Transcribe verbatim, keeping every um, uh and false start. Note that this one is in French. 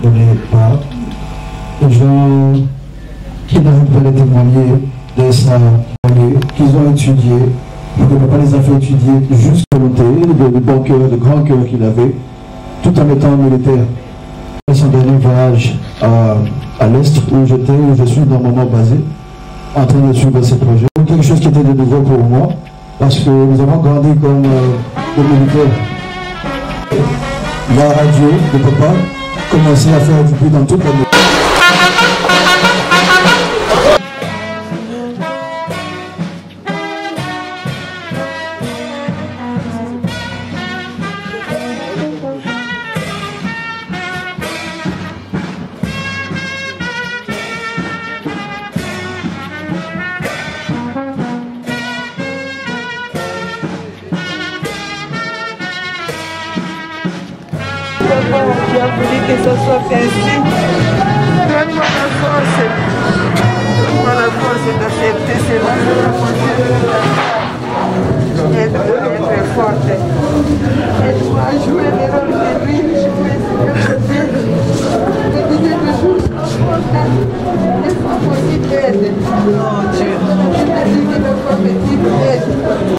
Je n'ai pas. Les gens qui n'arrivent pas à témoigner de ça, qu'ils ont étudié, que papa les a fait étudier juste volonté, de bon cœur, de grand cœur qu'il avait, tout en étant militaire. Son dernier voyage à, à l'Est, où j'étais, où je suis normalement basé, en train de suivre ces projets. Quelque chose qui était de nouveau pour moi, parce que nous avons grandi comme euh, des militaires. La radio de papa commençait à faire du bruit dans toute la maison. Qui a voulu que ce soit ainsi. Donne-moi la force. Donne-moi la force d'accepter cela. Aide-moi à être forte. Aide-moi à jouer le rôle de lui. Jouer ce que je fais. Je disais toujours, laisse-moi possible d'aide. Oh Dieu.